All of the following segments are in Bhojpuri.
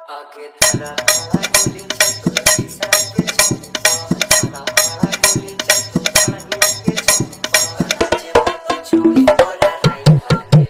आगे धरा गोली चलतो लखीसराय के चौक धरा गोली चलतो बड़गिया के चौक नाचे बातो चौड़ी बोला राइफल के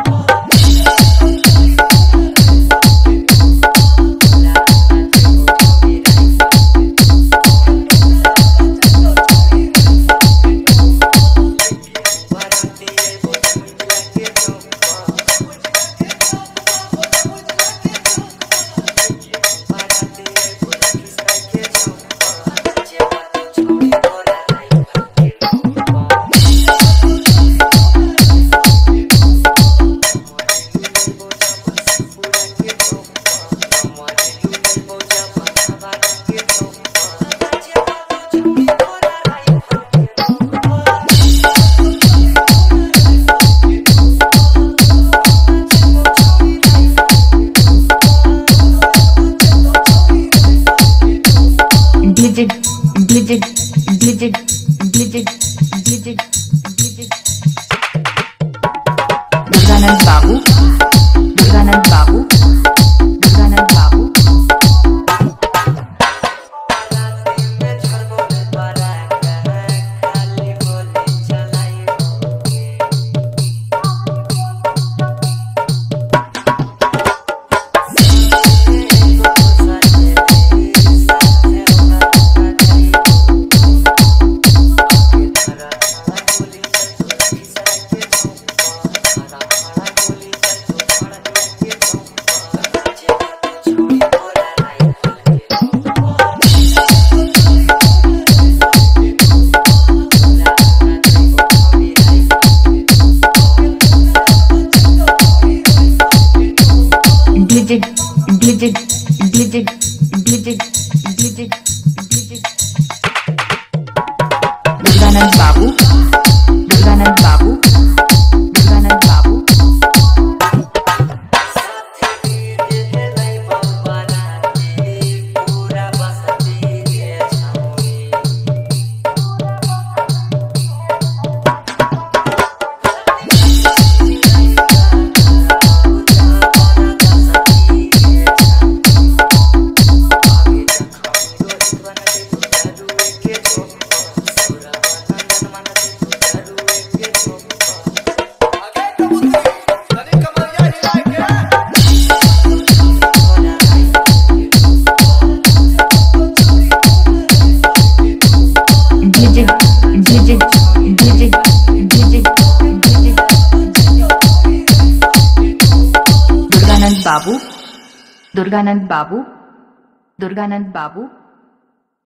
दुर्गानंद बाबू, दुर्गानंद बाबू, दुर्गानंद बाबू। दुर्गानंद बाबू, दुर्गानंद बाबू, दुर्गानंद बाबू। दुर्गानंद बाबू, दुर्गानंद बाबू, दुर्गानंद बाबू।